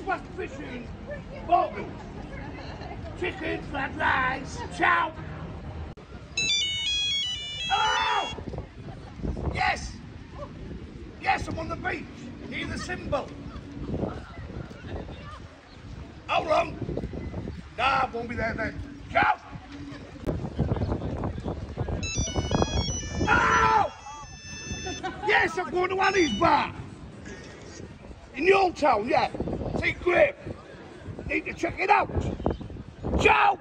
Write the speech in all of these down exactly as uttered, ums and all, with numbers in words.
bass fishing bottles. Chicken, fried rice, chow. Hello! Yes! Yes, I'm on the beach. Hear the cymbal. Hold on. No, I won't be there then. Ciao! Hello! Yes, I'm going to Annie's bar. In the old town, yeah. See, great. Need to check it out. Ciao!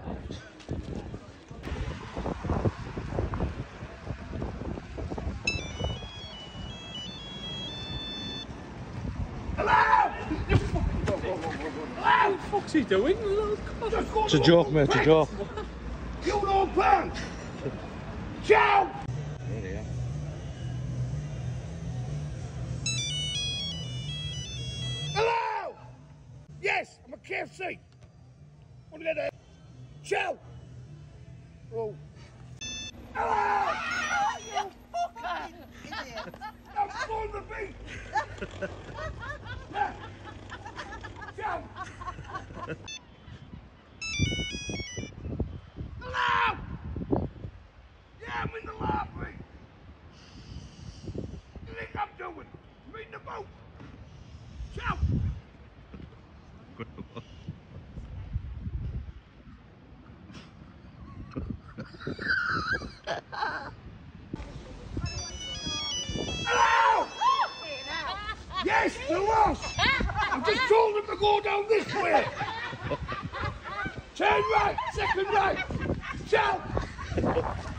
Hello! You fucking go, go, go, go, go. Hello! What the fuck's he doing? It's a joke, mate, it's a joke. You don't plan. Ciao! There they are. Hello! Yes, I'm a K F C. Want to get there? Ciao! Oh. Hello! You fucking idiot! I'm on the beach! Yeah. Ciao! Hello! Yeah, I'm in the library. What do you think I'm doing? I'm in the boat. Ciao! Hello! Yes, they're lost! I've just told them to go down this way! Turn right, second right! Ciao!